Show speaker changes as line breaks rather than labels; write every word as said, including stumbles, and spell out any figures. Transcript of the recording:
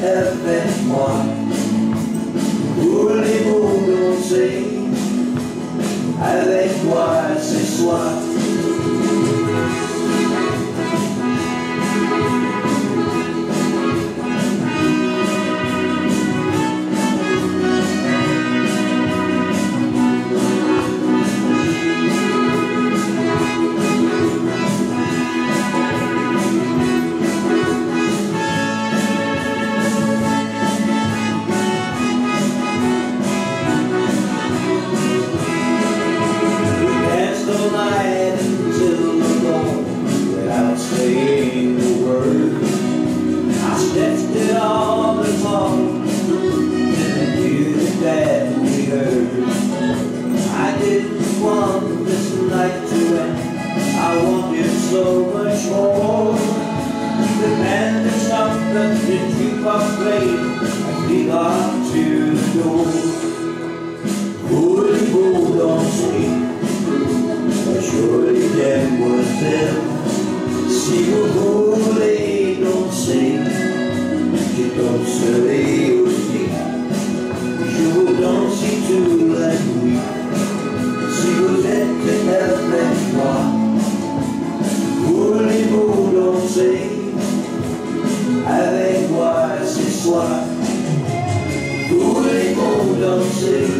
avec moi. Pour les mots danser avec moi ce soir. I wanted so much more. The band that stopped and the jukebox played as we got to the door. Voulez-vous danser? Surely them was them. Si vous voulez danser, je danserai aussi. Je vous danser toute la nuit. Si vous êtes avec moi, voulez-vous danser avec moi ce soir? Voulez-vous danser